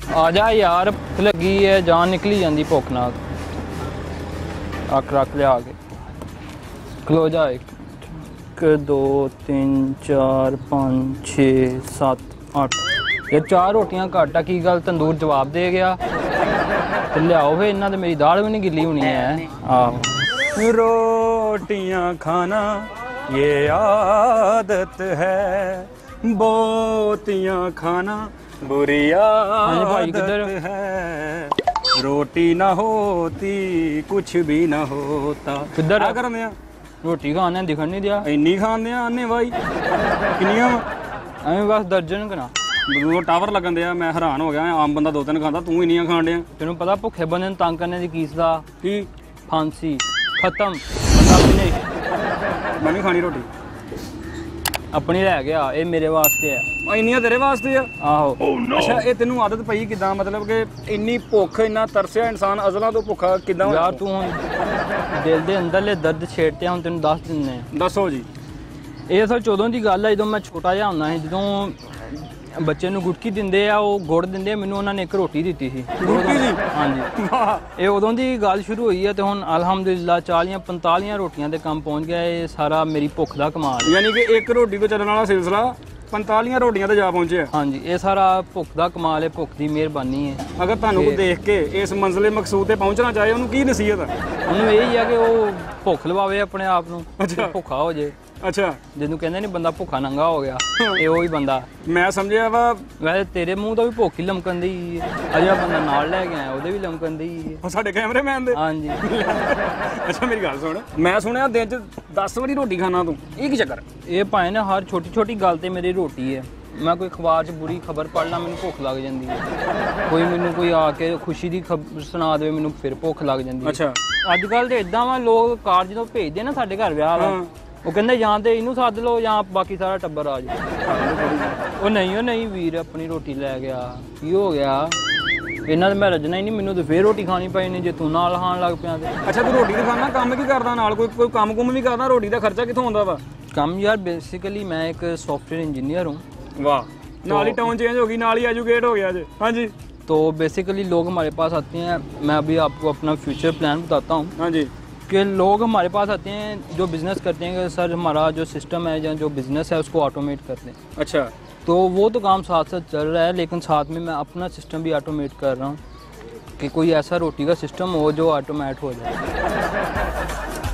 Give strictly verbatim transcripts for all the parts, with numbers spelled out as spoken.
आ जा यार, भुख लगी है, जान निकली जाती भुख नाल। अख रख लिया के खलो जा। एक दो तीन चार पाँच छे सत्त अठ ये चार रोटियां घट आ। की गल तंदूर जवाब दे गया तो लियाओ फिर। इन्ना तो मेरी दाल भी नहीं गिली होनी है। आहो रोटियां खाना ये आदत है, बोतियां खाना बुरी आदत है। रोटी ना होती कुछ भी ना होता। किधर क्या करने आ? रोटी खाने दिखन नहीं दिया। इन्नी खाने आने भाई किन्नियां ਐਵੇਂ बस दर्जन करा। वो टावर लगन दिया, मैं हैरान हो गया। आम बंदा दो तीन खाता, तू इन्नियां खान दिया। तेनों पता भुखे बंदे ਨੂੰ ਤੰਗ करने की कीस ਦਾ की फांसी खत्म। पता भी नहीं मैं नहीं खानी रोटी। अपनी लै गया, ये मेरे वास्ते है। इन्नियां तेरे वास्ते आ? आहो। अच्छा ये तेनू आदत पई किदां? मतलब कि इन्नी भुख, इन्ना तरसिया इंसान अज़ला तो भुखा किदां? यार तू हुण दिल दे अंदरले दर्द छेड़ते हुण तेनू दस दिन्ने। दसो जी। ਇਹ ਅਸਲ ਚੌਦੋਂ ਦੀ ਗੱਲ ਹੈ, ਜਦੋਂ ਮੈਂ ਛੋਟਾ ਜਿਹਾ ਹੁੰਦਾ ਸੀ, ਜਦੋਂ ਬੱਚੇ ਨੂੰ ਗੁਟਕੀ ਦਿੰਦੇ ਆ, ਉਹ ਗੁੜ ਦਿੰਦੇ ਆ, ਮੈਨੂੰ ਉਹਨਾਂ ਨੇ ਇੱਕ ਰੋਟੀ ਦਿੱਤੀ ਸੀ। ਗੁਟਕੀ ਜੀ? ਹਾਂਜੀ। ਇਹ ਉਦੋਂ ਦੀ ਗੱਲ ਸ਼ੁਰੂ ਹੋਈ ਹੈ ਤੇ ਹੁਣ ਅਲਹਮਦੁਲਿਲਾ ਚਾਲੀਆਂ ਪੰਤਾਲੀਆਂ ਰੋਟੀਆਂ ਦੇ ਕੰਮ ਪਹੁੰਚ ਗਿਆ। ਇਹ ਸਾਰਾ ਮੇਰੀ ਭੁੱਖ ਦਾ ਕਮਾਲ। ਯਾਨੀ ਕਿ ਇੱਕ ਰੋਟੀ ਤੋਂ ਚੱਲਣ ਵਾਲਾ ਸਿਲਸਿਲਾ ਪੰਤਾਲੀਆਂ ਰੋਟੀਆਂ ਤੇ ਜਾ ਪਹੁੰਚਿਆ। ਹਾਂਜੀ, ਇਹ ਸਾਰਾ ਭੁੱਖ ਦਾ ਕਮਾਲ ਹੈ, ਭੁੱਖ ਦੀ ਮਿਹਰਬਾਨੀ ਹੈ। ਅਗਰ ਤੁਹਾਨੂੰ ਕੋਈ ਦੇਖ ਕੇ ਇਸ ਮੰਜ਼ਿਲੇ ਮਕਸੂਦ ਤੇ ਪਹੁੰਚਣਾ ਚਾਹੇ, ਉਹਨੂੰ ਕੀ ਨਸੀਹਤ ਹੈ? ਉਹਨੂੰ ਇਹ ਹੀ ਆ ਕਿ ਉਹ ਭੁੱਖ ਲਵਾਵੇ ਆਪਣੇ ਆਪ ਨੂੰ, ਭੁੱਖਾ ਹੋ ਜੇ। ਅੱਛਾ, ਜਿਹਨੂੰ ਕਹਿੰਦੇ ਨਹੀਂ ਬੰਦਾ ਭੁੱਖਾ ਨੰਗਾ ਹੋ ਗਿਆ, ਇਹ ਉਹੀ ਬੰਦਾ। ਮੈਂ ਸਮਝਿਆ ਵਾ ਵੈਸੇ ਤੇਰੇ ਮੂੰਹ ਤੋਂ ਵੀ ਭੁੱਖ ਹੀ ਲਮਕਣ ਦੀ ਆ। ਜਿਹੜਾ ਬੰਦਾ ਨਾਲ ਲੈ ਕੇ ਆਇਆ ਉਹਦੇ ਵੀ ਲਮਕਣ ਦੀ। ਉਹ ਸਾਡੇ ਕੈਮਰਾਮੈਨ ਦੇ? ਹਾਂਜੀ। ਅੱਛਾ ਮੇਰੀ ਗੱਲ ਸੁਣ, ਮੈਂ ਸੁਣਿਆ ਦਿਨ ਚ ਦਸ ਵਾਰੀ ਰੋਟੀ ਖਾਣਾ ਤੂੰ, ਇਹ ਕੀ ਚੱਕਰ? ਇਹ ਭਾਵੇਂ ਨਾ ਹਰ ਛੋਟੀ ਛੋਟੀ ਗੱਲ ਤੇ ਮੇਰੀ ਰੋਟੀ ਹੈ। ਮੈਂ ਕੋਈ ਅਖਬਾਰ 'ਚ ਬੁਰੀ ਖਬਰ ਪੜ੍ਹ ਲਾਂ, ਮੈਨੂੰ ਭੁੱਖ ਲੱਗ ਜਾਂਦੀ ਹੈ। ਕੋਈ ਮੈਨੂੰ ਕੋਈ ਆ ਕੇ ਖੁਸ਼ੀ ਦੀ ਖਬਰ ਸੁਣਾ ਦੇਵੇ, ਮੈਨੂੰ ਫਿਰ ਭੁੱਖ ਲੱਗ ਜਾਂਦੀ ਹੈ। ਅੱਛਾ। ਅੱਜ ਕੱਲ੍ਹ ਤੇ ਇੱਦਾਂ ਵਾ, ਲੋਕ ਕਾਰਡ ਜਦੋਂ ਭੇਜਦੇ ਨਾ ਸਾਡੇ ਘਰ ਵਿਆਹ ਵਾਲਾ, ਉਹ ਕਹਿੰਦੇ ਜਾਂ ਤੇ ਇਹਨੂੰ ਸੱਦ ਲਓ ਜਾਂ ਬਾਕੀ ਸਾਰਾ ਟੱਬਰ ਆ ਜਾਏ। ਉਹ ਨਹੀਂ, ਉਹ ਨਹੀਂ ਵੀਰ, ਆਪਣੀ ਰੋਟੀ ਲੈ ਗਿਆ। ਕੀ ਹੋ ਗਿਆ? ਇਹਨਾਂ ਦਾ ਮੈਂ ਰੱਜਣਾ ਹੀ ਨਹੀਂ, ਮੈਨੂੰ ਤਾਂ ਫੇਰ ਰੋਟੀ ਖਾਣੀ ਪਈ ਨਹੀਂ ਜੇ ਤੂੰ ਨਾਲ ਖਾਣ ਲੱਗ ਪਿਆ ਤੇ। ਅੱਛਾ ਤੂੰ ਰੋਟੀ ਤਾਂ ਖਾਣਾ, ਕੰਮ ਕੀ ਕਰਦਾ ਨਾਲ? ਕੋਈ ਕੋਈ ਕੰਮ ਕੁੰਮ ਵੀ ਕਰਦਾ? ਰੋਟੀ ਦਾ ਖਰਚਾ ਕਿੱਥੋਂ ਆਉਂਦਾ ਵਾ? ਕੰਮ ਯਾਰ बेसिकली मैं एक सॉफ्टवेयर इंजीनियर हूँ। वाह, नाल ही टाउन चेंज हो गई, नाल ही एजुकेट हो गया। हाँ जी। तो बेसिकली लोग हमारे पास आते हैं, मैं अभी आपको अपना फ्यूचर प्लान बताता हूँ। हाँ जी। कि लोग हमारे पास आते हैं जो बिज़नेस करते हैं कि सर हमारा जो सिस्टम है या जो बिज़नेस है उसको ऑटोमेट कर दें। अच्छा। तो वो तो काम साथ साथ चल रहा है, लेकिन साथ में मैं अपना सिस्टम भी ऑटोमेट कर रहा हूँ कि कोई ऐसा रोटी का सिस्टम हो जो ऑटोमेट हो जाए।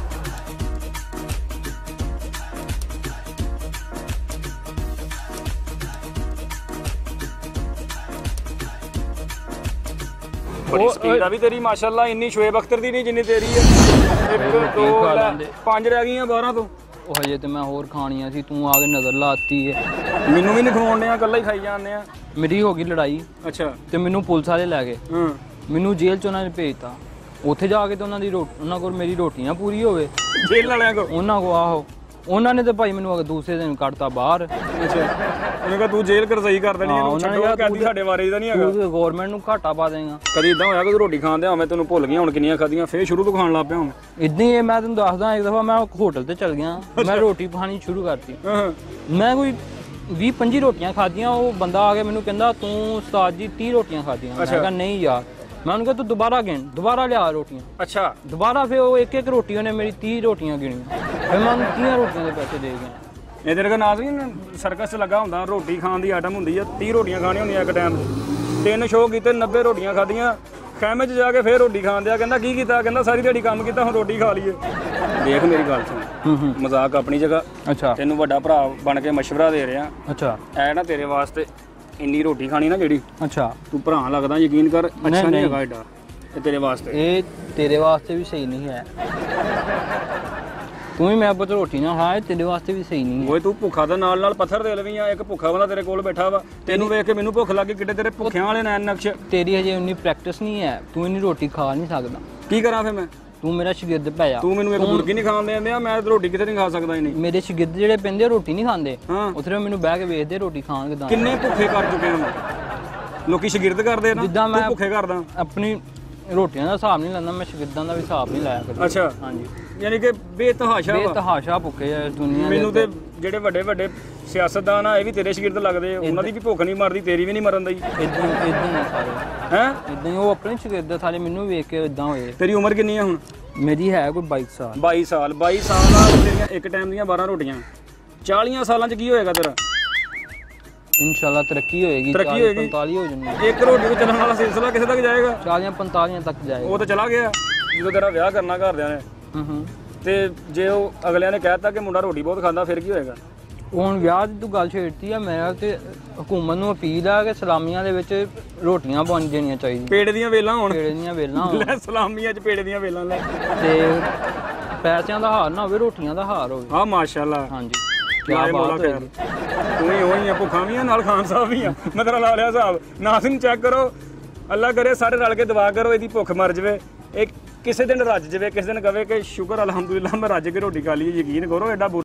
बड़ी स्पीड आ भी तेरी माशाल्लाह, इन्नी शोएब अख्तर दी नहीं जिन्नी तेरी है। एक दो पांच रह गई बारह तो। ਉਹ ਹਜੇ ਤੇ ਮੈਂ ਹੋਰ ਖਾਣੀਆਂ ਸੀ, ਤੂੰ ਆ ਕੇ ਨਜ਼ਰ ਲਾਤੀ ਹੈ। ਮੈਨੂੰ ਵੀ ਨਹੀਂ ਖਵਾਉਣੇ ਆ, ਇਕੱਲਾ ਹੀ ਖਾਈ ਜਾਂਦੇ ਆ। ਮੇਰੀ ਹੋ ਗਈ ਲੜਾਈ। ਅੱਛਾ। ਤੇ ਮੈਨੂੰ ਪੁਲਿਸ ਵਾਲੇ ਲੈ ਗਏ। ਹਾਂ। ਮੈਨੂੰ ਜੇਲ੍ਹ 'ਚ ਉਹਨਾਂ ਨੇ ਭੇਜਤਾ। ਉੱਥੇ ਜਾ ਕੇ ਤੇ ਉਹਨਾਂ ਦੀ ਰੋਟੀ, ਉਹਨਾਂ ਕੋਲ ਮੇਰੀ ਰੋਟੀ ਨਾ ਪੂਰੀ ਹੋਵੇ। ਜੇਲ੍ਹ ਵਾਲਿਆਂ ਕੋਲ? ਉਹਨਾਂ ਕੋਲ, ਆਹੋ। ਉਹਨਾਂ ਨੇ ਤੇ ਭਾਈ ਮੈਨੂੰ ਦੂਸਰੇ ਦਿਨ ਕੱਢਤਾ ਬਾਹਰ। ਅੱਛਾ। ਉਹਨੇ ਕਿਹਾ ਤੂੰ ਜੇਲ੍ਹ ਕਰ ਸਹੀ ਕਰ ਦੇਣੀ ਹੈ, ਉਹਨੂੰ ਛੱਡੋ, ਕਹਿੰਦੀ ਸਾਡੇ ਬਾਰੇ ਇਹਦਾ ਨਹੀਂ ਹੈਗਾ, ਤੂੰ ਗਵਰਨਮੈਂਟ ਨੂੰ ਘਾਟਾ ਪਾ ਦੇਗਾ। ਕਦੀ ਇਦਾਂ ਹੋਇਆ ਕਿ ਤੂੰ ਰੋਟੀ ਖਾਂਦੇ ਹੋਵੇਂ ਤੈਨੂੰ ਭੁੱਲ ਗਈਆਂ ਹੁਣ ਕਿੰਨੀਆਂ ਖਾਧੀਆਂ, ਫੇਰ ਸ਼ੁਰੂ ਤੋਂ ਖਾਣ ਲੱਗ ਪਿਆ ਹੁਣ? ਇਦਾਂ ਹੀ ਮੈਂ ਤੈਨੂੰ ਦੱਸਦਾ, ਇੱਕ ਦਫਾ ਮੈਂ ਹੋਟਲ ਤੇ ਚਲ ਗਿਆ, ਮੈਂ ਰੋਟੀ ਖਾਣੀ ਸ਼ੁਰੂ ਕਰਤੀ। ਮੈਂ ਕੋਈ ਵੀਹ ਪੰਜੀ ਰੋਟੀਆਂ ਖਾਧੀਆਂ। ਉਹ ਬੰਦਾ ਆ ਕੇ ਮੈਨੂੰ ਕਹਿੰਦਾ ਤੂੰ ਉਸਤਾਦ ਜੀ ਤੀਹ ਰੋਟੀਆਂ ਖਾਧੀਆਂ। ਮੈਂ ਕਿਹਾ ਨਹੀਂ ਯਾਰ। मैं उनको तो दोबारा गिन, दोबारा लिया रोटियाँ। अच्छा। दोबारा फिर वो एक एक रोटी ने मेरी तीह रोटियाँ गिनी, फिर मैं उन्हें तीह रोटियों के पैसे दे गए। ये तेरे का नाज नहीं सर्कस लगा होंदा, रोटी खान की आइटम होंदी है, तीह रोटियां खानी होंदियां एक टाइम। तीन शो कीते, नब्बे रोटियां खादियां, खैमे च जाके फिर रोटी खान दिया। कहंदा की कीता? कहंदा सारी दिहाड़ी काम कीता, हुण रोटी खा लीए। देख मेरी गल सुन, मजाक अपनी जगह। अच्छा। तेनू वड्डा भरा बन के मशवरा दे रहा। अच्छा। ऐ ना तेरे वास्ते इन्नी रोटी खानी ना जेड़ी, अच्छा तू भरा लगदा, यकीन कर अच्छा नहीं हैगा एडा। ये तेरे वास्ते, ये तेरे वास्ते भी सही नहीं है। तू ही मैं पुੱਤ रोटी ना खा, तेरे वास्ते भी सही नहीं है। ओए तू भुखा दा नाल नाल पत्थर दे लवी आ। एक भुखा वाला तेरे कोल बैठा वा, तेनू वेख के मैनू भुख लग गई। किड्डे तेरे भुखियां वाले नैन नक्श। तेरी हजे उन्नी प्रैक्टिस नहीं है, तू इन्नी रोटी खा नहीं सकदा। की करा फिर मैं? तू मेरा शिगिर्द पै जा। तू मैनू एक मुर्गी नहीं खान देंदे, मैं रोटी किते नहीं खा सकदा। ही नहीं मेरे शिगिर्द जेड़े पैंदे रोटी नहीं खांदे, उत्थे मैनू बैठ के वेखदे रोटी खान किदां। किन्ने भुखे कर चुके हैं लोकी शिगिर्द करदे ना, जिद्दां मैं भुखे करदा। अपनी रोटियां दा हिसाब नहीं लांदा, मैं शिगिर्दां दा भी हिसाब नहीं लाया करदा। अच्छा। हां जी। यानी कि बेतहाशा बेतहाशा भुखे है इस दुनिया। मैनू ते ਜਿਹੜੇ ਵੱਡੇ ਵੱਡੇ ਸਿਆਸਤਦਾਨ ਆ ਇਹ ਵੀ ਤੇਰੇ ਸ਼ਗਿਰਦ ਤੋਂ ਲੱਗਦੇ, ਉਹਨਾਂ ਦੀ ਵੀ ਭੁੱਖ ਨਹੀਂ ਮਰਦੀ, ਤੇਰੀ ਵੀ ਨਹੀਂ ਮਰਨ ਦਈ। ਇਦਾਂ ਇਦਾਂ ਹੀ ਸਾਰੇ ਹੈ ਇਦਾਂ ਹੀ, ਉਹ ਆਪਣੇ ਸ਼ਗਿਰਦ ਸਾਰੇ ਮੈਨੂੰ ਵੇਖ ਕੇ ਇਦਾਂ ਹੋਏ। ਤੇਰੀ ਉਮਰ ਕਿੰਨੀ ਆ ਹੁਣ? ਮੇਰੀ ਹੈ ਕੋਈ ਬਾਈ ਸਾਲ। ਬਾਈ ਸਾਲ ਬਾਈ ਸਾਲ ਆ ਤੇਰੀਆਂ ਇੱਕ ਟਾਈਮ ਦੀਆਂ ਬਾਰਾਂ ਰੋਟੀਆਂ। ਚਾਲੀਆਂ ਸਾਲਾਂ 'ਚ ਕੀ ਹੋਏਗਾ ਤੇਰਾ? ਇਨਸ਼ਾਅੱਲਾ ਤਰੱਕੀ ਹੋਏਗੀ, ਤਰੱਕੀ ਹੋਏਗੀ। ਪੰਤਾਲੀ ਹੋ ਜਾਣੀ। ਇੱਕ ਰੋਟੀ ਤੋਂ ਚੱਲਣ ਵਾਲਾ ਸਿਲਸਿਲਾ ਕਿਸੇ ਤੱਕ ਜਾਏਗਾ? ਚਾਲੀਆਂ ਪੰਤਾਲੀਆਂ ਤੱਕ ਜਾਏਗਾ। ਉਹ ਤਾਂ ਚਲਾ ਗਿਆ ਜਦੋਂ ਤੇਰਾ ਵਿਆਹ ਕਰਨਾ ਘਰਦਿਆਂ ਨੇ। ਹੂੰ ਹੂੰ। ਤੇ ਜੇ ਉਹ ਅਗਲਿਆਂ ਨੇ ਕਹਿਤਾ ਕਿ ਮੁੰਡਾ ਰੋਟੀ ਬਹੁਤ ਖਾਂਦਾ, ਫਿਰ ਕੀ ਹੋਏਗਾ? ਹੁਣ ਵਿਆਹ ਦੀ ਤੂੰ ਗੱਲ ਛੇੜਤੀ ਆ, ਮੇਰਾ ਤੇ ਹਕੂਮਤ ਨੂੰ ਅਪੀਲ ਆ ਕਿ ਸਲਾਮੀਆਂ ਦੇ ਵਿੱਚ ਰੋਟੀਆਂ ਬਣ ਜਾਣੀਆਂ ਚਾਹੀਦੀਆਂ, ਪੇੜ ਦੀਆਂ ਵੇਲਾਂ ਹੋਣ। ਪੇੜੇ ਦੀਆਂ ਵੇਲਾਂ ਹੋਣ ਲੈ ਸਲਾਮੀਆਂ 'ਚ ਪੇੜ ਦੀਆਂ ਵੇਲਾਂ ਲੈ। ਤੇ ਪੈਸਿਆਂ ਦਾ ਹਾਰ ਨਾ ਹੋਵੇ, ਰੋਟੀਆਂ ਦਾ ਹਾਰ ਹੋਵੇ। ਹਾਂ ਮਾਸ਼ਾਅੱਲਾ। ਹਾਂਜੀ ਕਿਆ ਬਾਤ ਹੈ। ਤੂੰ ਹੀ ਹੋਈ ਆ, ਭੁੱਖਾਂ ਵੀ ਆ ਨਾਲ ਖਾਨ ਸਾਹਿਬ ਵੀ ਆ। ਮੈਂ ਤੇਰਾ ਲਾ ਲਿਆ ਹਿਸਾਬ। ਨਾਜ਼ਰੀਨ ਚੈੱਕ ਕਰੋ, ਅੱਲਾ ਕਰੇ ਸਾਰੇ ਰਲ ਕੇ ਦੁਆ ਕਰੋ ਇਹਦੀ ਭੁੱਖ ਮਰ ਜਵੇ, ਇਹ ਕਿਸੇ ਦਿਨ ਰੱਜ ਜਵੇ, ਕਿਸੇ ਦਿਨ ਕਵੇ ਕਿ ਸ਼ੁਕਰ ਅਲਹਮਦੁਲਿਲਾ ਮੈਂ ਰੱਜ ਕੇ ਰੋਟੀ ਖਾ ਲਈ। ਯਕੀਨ ਕਰੋ ਐਡਾ